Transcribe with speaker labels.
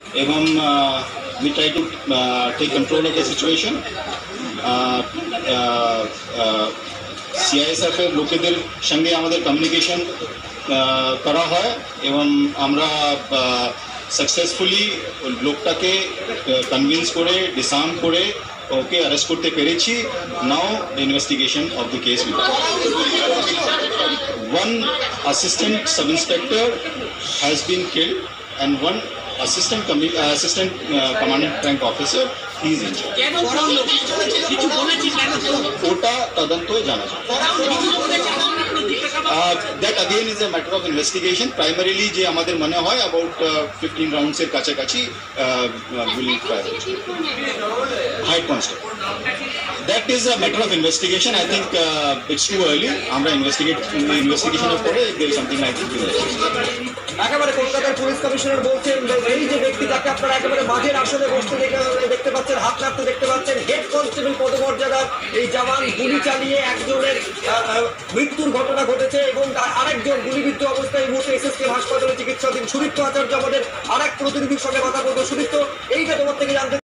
Speaker 1: এবং we try to take control of the situation. CISF এর লোকেদের সঙ্গে আমাদের কমিউনিকেশন করা হয় এবং আমরা সাকসেসফুলি লোকটাকে কনভিন্স করে ডিসার্ম করে ওকে অ্যারেস্ট করতে পেরেছি। Now the investigation of the case will one assistant sub inspector has been killed and one assistant commandant rank officer he is injured. ওটা তদন্তই জানা যায়। That again is a matter of investigation. Primarily যে আমাদের মনে হয় about 15 rounds এর কাছাকাছি গুলি ফায়ার হয়েছে। High constable. That is a matter of investigation. I think it's too early. আমরা ইনভেস্টিগেশনের পরে if there is something like this.
Speaker 2: একেবারে কলকাতার পুলিশ কমিশনার বলছেন এই যে ব্যক্তি যাকে আপনারা একেবারে মাঝের আসলে বসতে দেখতে পাচ্ছেন, হাত নাড়তে দেখতে পাচ্ছেন, হেড কনস্টেবল পদমর্যাদার এই জওয়ান গুলি চালিয়ে একজনের মৃত্যুর ঘটনা ঘটেছে এবং আরেকজন গুলিবিদ্ধ অবস্থায় এই মুহূর্তে এসএসকেএম হাসপাতালে চিকিৎসাধীন। সুদীপ্ত আচার্য আমাদের আরেক প্রতিনিধির সঙ্গে কথা বলবো। সুদীপ্ত, এইটা তোমার থেকে জানতে